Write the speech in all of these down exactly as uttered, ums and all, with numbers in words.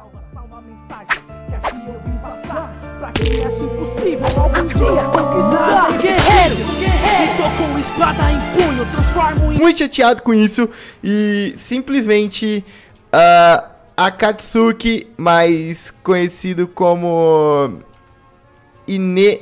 salva, salva a mensagem que aqui eu vim passar pra quem acha impossível algum dia conquistar. Guerreiro, guerreiro, tô com espada em punho, transformo em... Muito chateado com isso e simplesmente uh, Akatsuki, mais conhecido como Ine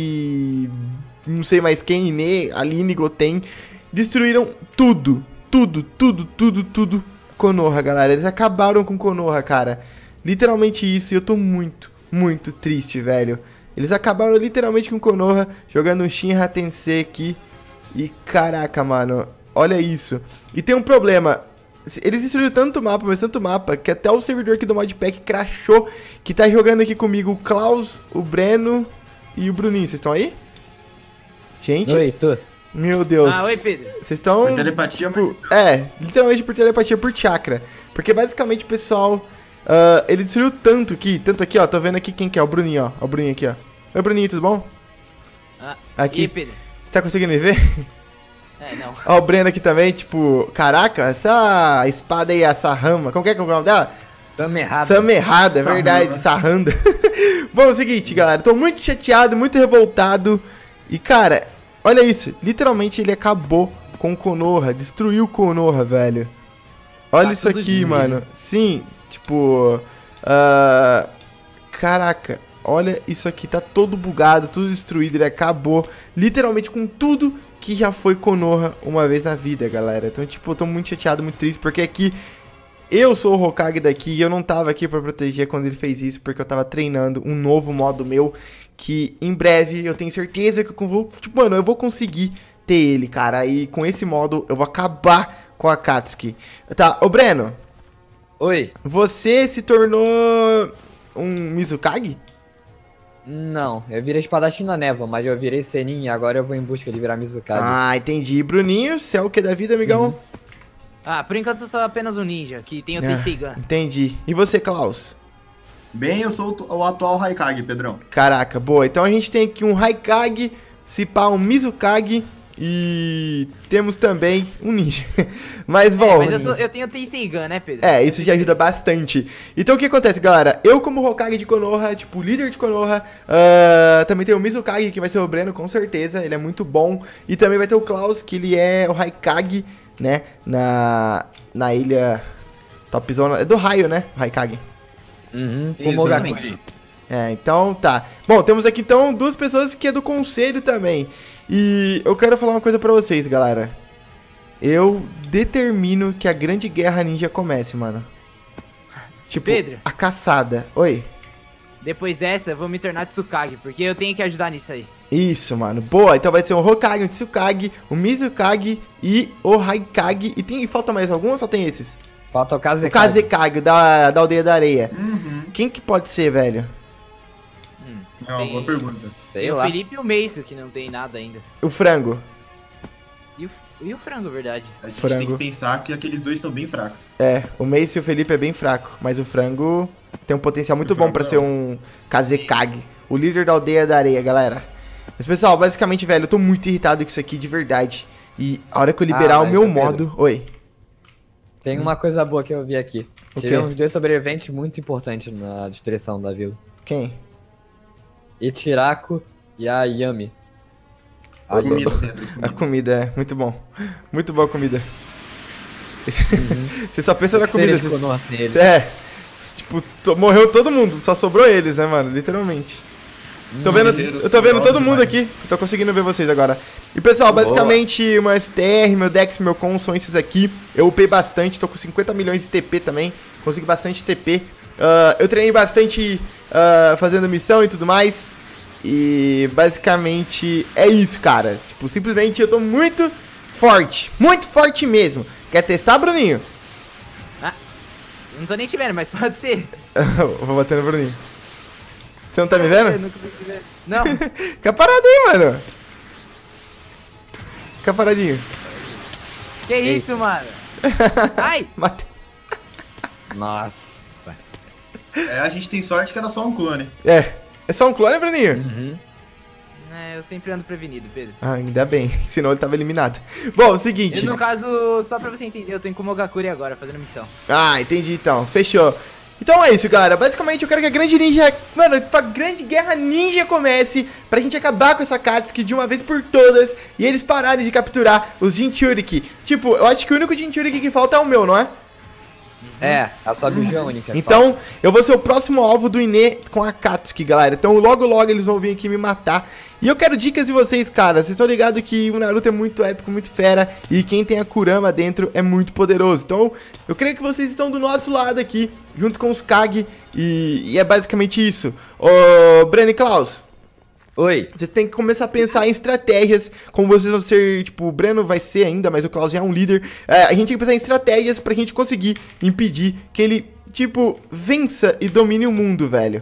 e não sei mais quem, Ine, Aline, Goten, destruíram tudo, tudo, tudo, tudo, tudo Konoha, galera. Eles acabaram com Konoha, cara. Literalmente isso, e eu tô muito, muito triste, velho. Eles acabaram literalmente com Konoha, jogando um Shinra Tensei aqui. E caraca, mano, olha isso. E tem um problema. Eles destruíram tanto mapa, mas tanto mapa, que até o servidor aqui do Modpack crashou. Que tá jogando aqui comigo o Klaus, o Breno e o Bruninho. Vocês estão aí? Gente? Oi, tô. Meu Deus. Ah, oi, Pedro. Vocês estão... Por telepatia, tipo, é, literalmente por telepatia, por chakra. Porque basicamente o pessoal, uh, ele destruiu tanto aqui, tanto aqui, ó. Tô vendo aqui quem que é, o Bruninho, ó. O Bruninho aqui, ó. Oi, Bruninho, tudo bom? Ah, aqui. E aí, Pedro? Você tá conseguindo me ver? É, não. Ó, o Breno aqui também, tipo, caraca, essa espada aí, essa rama, como que é que é o nome dela? Samerrada. Samerrada, é verdade, sarranda. Bom, é o seguinte, galera, tô muito chateado, muito revoltado. E, cara, olha isso, literalmente ele acabou com o Konoha, destruiu o Konoha, velho. Olha Tá isso tudo aqui, destruído. mano. Sim, tipo, uh, caraca, olha isso aqui, tá todo bugado, tudo destruído, ele acabou literalmente com tudo que já foi Konoha uma vez na vida, galera. Então, tipo, eu tô muito chateado, muito triste, porque aqui eu sou o Hokage daqui e eu não tava aqui pra proteger quando ele fez isso, porque eu tava treinando um novo modo meu, que em breve eu tenho certeza que eu vou, tipo, mano, eu vou conseguir ter ele, cara. E com esse modo eu vou acabar com a Akatsuki. Tá, ô Breno, Oi. você se tornou um Mizukage? Não, eu virei espadachim na névoa, mas eu virei Senin e agora eu vou em busca de virar Mizukage. Ah, entendi. Bruninho, você é o que da vida, amigão? Uhum. Ah, por enquanto eu sou apenas um ninja, que tem o Ah, Tenseigan. entendi. E você, Klaus? Bem, eu sou o, o atual Haikage, Pedrão. Caraca, boa. Então a gente tem aqui um Haikage, se pá, um Mizukage e temos também um ninja. Mas, É, bom... mas eu, sou, eu tenho o Tenseigan, né, Pedro? É, isso já ajuda bastante. Então o que acontece, galera? Eu como Hokage de Konoha, tipo, líder de Konoha, uh, também tem o Mizukage, que vai ser o Breno, com certeza, ele é muito bom. E também vai ter o Klaus, que ele é o Haikage, né, na, na ilha Topzona, é do raio, né, o Haikage. Uhum, com o Exatamente. É, então tá. Bom, temos aqui então duas pessoas que é do conselho também. E eu quero falar uma coisa pra vocês, galera. Eu determino que a grande guerra ninja comece, mano. Tipo, Pedro. a caçada. Oi. Depois dessa, eu vou me tornar Tsukage, porque eu tenho que ajudar nisso aí. Isso, mano. Boa. Então vai ser um Hokage, um Tsukage, um Mizukage e o Haikage. E, tem, e falta mais algum ou só tem esses? Falta o O Kazekage. Kazekage, da, da Aldeia da Areia. Uhum. Quem que pode ser, velho? Hum, É uma tem- boa pergunta. Sei tem o lá. Felipe e o Meiso, que não tem nada ainda. O Frango. E o, e o frango, verdade. A gente Frango. tem que pensar que aqueles dois estão bem fracos. É, o Mace e o Felipe é bem fraco, mas o Frango tem um potencial muito O bom Frango pra é ser um Kazekage, o líder da Aldeia da Areia, galera. Mas, pessoal, basicamente, velho, eu tô muito irritado com isso aqui, de verdade. E a hora que eu liberar Ah, o mas, meu Pedro. modo... Oi. Tem uma coisa boa que eu vi aqui. O quê? Tivemos dois sobreviventes muito importantes na destruição da vila. Quem? Ichiraku e a Yami. A Yami. Comida, Pedro. A Comida. comida, é. Muito bom. Muito boa a comida. Uhum. Você só pensa na comida. Seria Você... de Konoha sem ele. É. Tipo, to- morreu todo mundo, só sobrou eles, né, mano? Literalmente. Tô vendo, Guerreiros eu tô vendo todo poderosos mundo demais. aqui. Eu tô conseguindo ver vocês agora. E pessoal, Boa. basicamente, meu S T R, meu Dex, meu Con são esses aqui. Eu upei bastante, tô com cinquenta milhões de T P também. Consegui bastante T P. Ah, eu treinei bastante ah, fazendo missão e tudo mais. E basicamente é isso, cara. Tipo, simplesmente eu tô muito forte. Muito forte mesmo. Quer testar, Bruninho? Não tô nem te vendo, mas pode ser. Eu vou bater no Bruninho. Você não tá me vendo? Eu nunca vi te ver. Não. Fica parado aí, mano. Fica paradinho. Que isso, mano? Ai! Matei. Nossa. É, a gente tem sorte que era só um clone. É. É só um clone, Bruninho? Uhum. É, eu sempre ando prevenido, Pedro. Ah, ainda bem. Senão ele tava eliminado. Bom, o seguinte. Eu, no caso, só pra você entender, eu tô em Kumogakure agora, fazendo missão. Ah, entendi então. Fechou. Então é isso, galera. Basicamente eu quero que a grande ninja... Mano, a grande guerra ninja comece pra gente acabar com essa Katsuki de uma vez por todas e eles pararem de capturar os Jinchuriki. Tipo, eu acho que o único Jinchuriki que falta é o meu, não é? É, a sua bicha única. Então, eu vou ser o próximo alvo do Ine com a Katsuki, galera. Então, logo, logo eles vão vir aqui me matar. E eu quero dicas de vocês, cara. Vocês estão ligados que o Naruto é muito épico, muito fera. E quem tem a Kurama dentro é muito poderoso. Então, eu creio que vocês estão do nosso lado aqui, junto com os Kage. E, e é basicamente isso. Ô, Breno e Klaus. Oi. Vocês têm que começar a pensar em estratégias, como vocês vão ser, tipo, o Breno vai ser ainda, mas o Klaus já é um líder. É, a gente tem que pensar em estratégias pra gente conseguir impedir que ele, tipo, vença e domine o mundo, velho.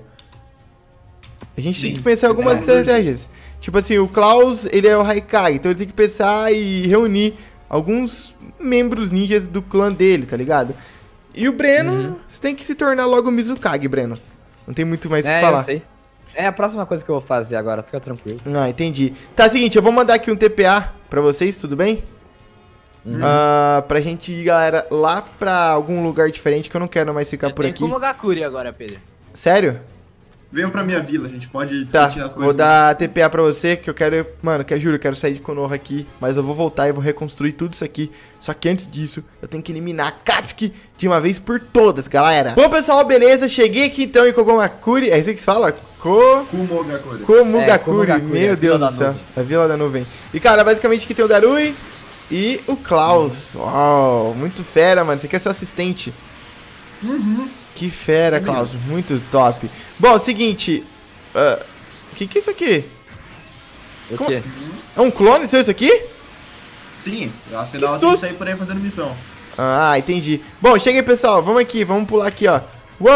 A gente Sim, tem que pensar em algumas exatamente. estratégias. Tipo assim, o Klaus, ele é o Haikage, então ele tem que pensar e reunir alguns membros ninjas do clã dele, tá ligado? E o Breno, Uhum. você tem que se tornar logo o Mizukage, Breno. Não tem muito mais o que É, falar. eu sei. É a próxima coisa que eu vou fazer agora, fica tranquilo. Ah, entendi. Tá, seguinte, eu vou mandar aqui um T P A pra vocês, tudo bem? Uhum. Ah, pra gente ir, galera, lá pra algum lugar diferente, que eu não quero mais ficar Eu por tenho aqui. Kumogakuri agora, Pedro. Sério? Venham pra minha vila, a gente pode Tá, discutir as vou coisas. dar T P A pra você, que eu quero, mano, que eu juro, eu quero sair de Konoha aqui, mas eu vou voltar e vou reconstruir tudo isso aqui. Só que antes disso, eu tenho que eliminar a Katsuki de uma vez por todas, galera. Bom, pessoal, beleza, cheguei aqui então em Kogomagakuri, é isso que se fala? Ko... Kumogakuri. Komugakuri, É, Komugakuri, meu a Deus Vila do da céu, Nuvem. a Vila da Nuvem. E cara, basicamente aqui tem o Darui e o Klaus. Uau, muito fera, mano, você quer ser assistente. Uhum. Que fera, É mesmo. Klaus, muito top. Bom, seguinte, ah, o que que é isso aqui? O Como- quê? É um clone seu isso aqui? Sim, afinal Que tem que susto. sair por aí fazendo missão. Ah, entendi. Bom, chega aí, pessoal, vamos aqui, vamos pular aqui, ó.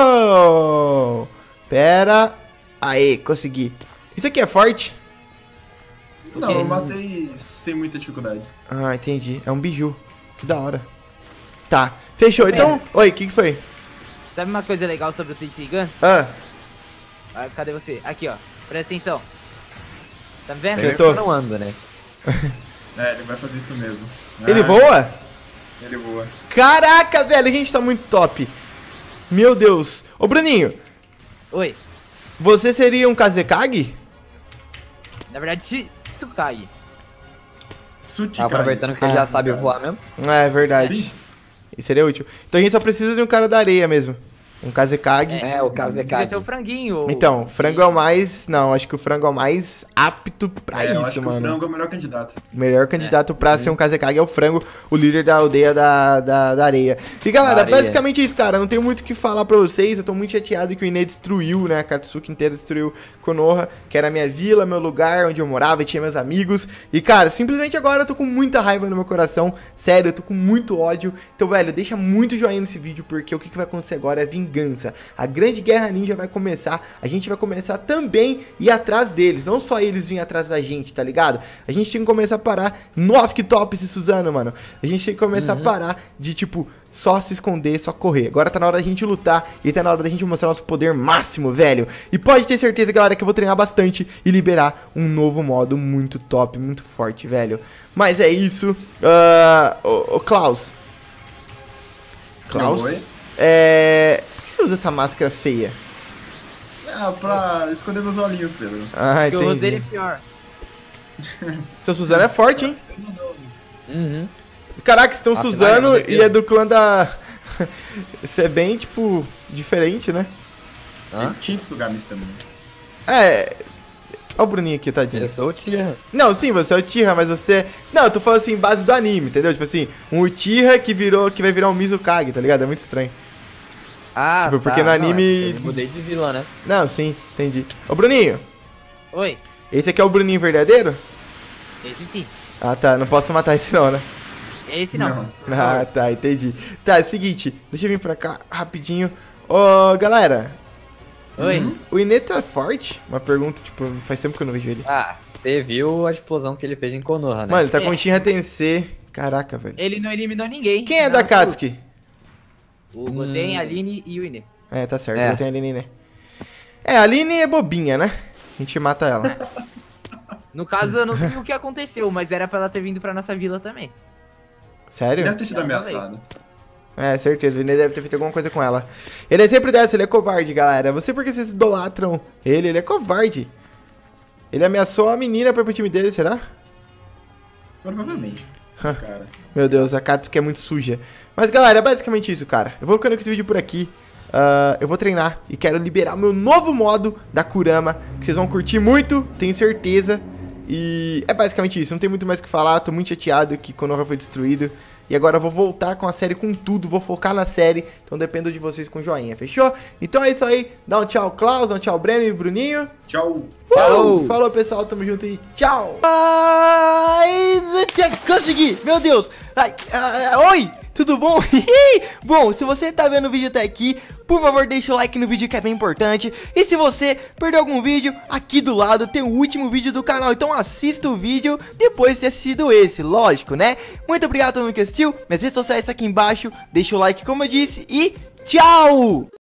Uou, pera, aê, consegui. Isso aqui é forte? Não, eu matei sem muita dificuldade. Ah, entendi. É um biju. Que da hora. Tá. Fechou. Então. Oi, o que, que foi? Sabe uma coisa legal sobre o Tenseigan? Ah, Ah, cadê você? Aqui, ó. Presta atenção. Tá vendo? Eu Eu tô. não ando, né? É, ele vai fazer isso mesmo. ele Ah, voa? Ele voa. Caraca, velho, a gente tá muito top. Meu Deus. Ô, Bruninho, Oi. você seria um Kazekage? Na verdade, Shi- Tsukage. Tsuchikai. Aproveitando que ele Ah, já sabe cara. voar mesmo. Ah, é verdade. Sim. Isso seria útil. Então a gente só precisa de um cara da areia mesmo. Um Kazekage. É, o Kazekage. Devia ser o franguinho. ou- Então, frango é o mais... Não, acho que o frango é o mais apto pra É, eu acho isso, que mano. o frango é o melhor candidato. O melhor candidato pra ser um Kazekage é o frango, o líder da aldeia da, da, da areia. E galera, Da areia. basicamente é isso, cara. Não tenho muito o que falar pra vocês. Eu tô muito chateado que o Ine destruiu, né? A Katsuki inteira destruiu Konoha, que era a minha vila, meu lugar, onde eu morava e tinha meus amigos. E cara, simplesmente agora eu tô com muita raiva no meu coração. Sério, eu tô com muito ódio. Então, velho, deixa muito joinha nesse vídeo, porque o que, que vai acontecer agora é vingança. A grande guerra ninja vai começar. A gente vai começar também ir atrás deles. Não só eles virem atrás da gente, tá ligado? A gente tem que começar a parar. Nossa, que top esse Suzano, mano. A gente tem que começar a parar de, tipo, só se esconder, só correr. Agora tá na hora da gente lutar e tá na hora da gente mostrar nosso poder máximo, velho. E pode ter certeza, galera, que eu vou treinar bastante e liberar um novo modo muito top, muito forte, velho. Mas é isso. Ah, ô, ô, Klaus. Klaus? Oi? É... Por que você usa essa máscara feia? É, pra esconder meus olhinhos, Pedro. Ah, Porque o rosto dele é entendi. pior. Seu Suzano é forte, hein? Uhum. Caraca, vocês estão Afinal, Suzano é e é do clã da... Isso é bem, tipo, diferente, né? Hã? Ele tinha que sugar isso também. É... Olha o Bruninho aqui, tadinho. Eu sou o Tira. Não, sim, você é o Uchiha, mas você... Não, eu tô falando assim, base do anime, entendeu? Tipo assim, um Uchiha que virou, que vai virar um Mizukage, tá ligado? É muito estranho. Ah, Tipo, porque no Não, anime- eu mudei de vilã, né? Não, sim, entendi. Ô, Bruninho, Oi. esse aqui é o Bruninho verdadeiro? Esse sim. Ah, tá, não posso matar esse não, né? Esse não. Não. Ah, tá, entendi. Tá, é o seguinte, deixa eu vir pra cá rapidinho. Ô, galera, Oi. o Ine tá forte? Uma pergunta, tipo, faz tempo que eu não vejo ele. Ah, você viu a explosão que ele fez em Konoha, né? Mano, ele tá com É. o Shinra Tensei. Caraca, velho. Ele não eliminou ninguém. Quem é Não, da sou- Katsuki? O Goten, a Aline e o Ine. É, tá certo, É. eu tenho a Aline, né? É, a Aline é bobinha, né? A gente mata ela. No caso, eu não sei o que aconteceu, mas era pra ela ter vindo pra nossa vila também. Sério? Deve ter sido Não, ameaçado. É, certeza, o Ine deve ter feito alguma coisa com ela. Ele é sempre dessa, ele é covarde, galera. Você porque vocês idolatram ele, ele é covarde. Ele ameaçou a menina pra ir pro time dele, será? Provavelmente. Cara. Meu Deus, a Katsuki é muito suja. Mas, galera, é basicamente isso, cara. Eu vou ficando com esse vídeo por aqui. Uh, eu vou treinar e quero liberar meu novo modo da Kurama, que vocês vão curtir muito, tenho certeza. E é basicamente isso, não tem muito mais o que falar. Tô muito chateado que Konoha foi destruído. E agora eu vou voltar com a série com tudo, vou focar na série. Então dependo de vocês com joinha, fechou? Então é isso aí, dá um tchau Klaus, dá um tchau Breno e Bruninho. Tchau. Falou, Falou pessoal, tamo junto e tchau. Ai, consegui, meu Deus. Ai, ai, oi, tudo bom? Bom, se você tá vendo o vídeo até aqui, por favor deixa o like no vídeo que é bem importante. E se você perdeu algum vídeo, aqui do lado tem o último vídeo do canal. Então assista o vídeo depois de ter assistido esse, lógico, né? Muito obrigado a todo mundo que assistiu, minhas redes sociais estão aqui embaixo. Deixa o like como eu disse e tchau!